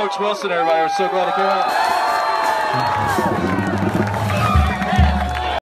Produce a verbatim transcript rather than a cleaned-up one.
Coach Wilson, everybody. We're so glad he came out.